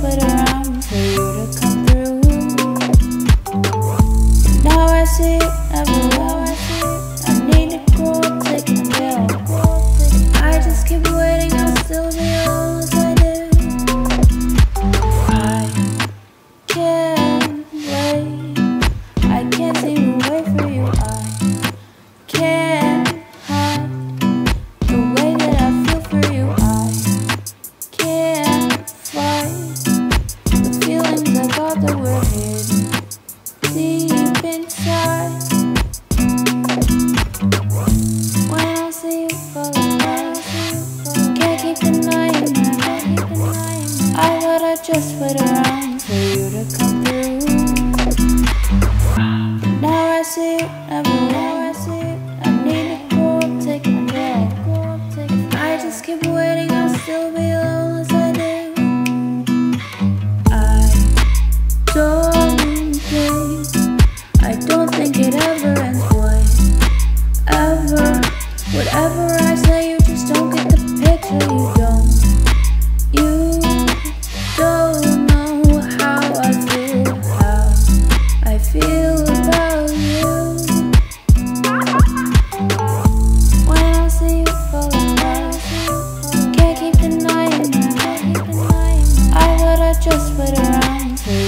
wait around for you to come through. Now I see it everywhere. I need to grow up, take a pill. I just keep waiting, I'll still be alone as I do. I can't wait, I can't seem to wait for you. I can't hide the way that I feel for you. I can't fight the feelings I thought that were hidden deep inside. When I see you fall apart, can't keep denying that. I thought I'd just wait around for you to come through. Now I see it everywhere. I need to grow up, take my pill. I just keep waiting, I'll still be alone as I do. I don't think it ever ends. Whatever I say, you just don't get the picture. You don't know how I feel about you. When I see you fall apart, can't keep denying that. I thought I'd just wait around for you.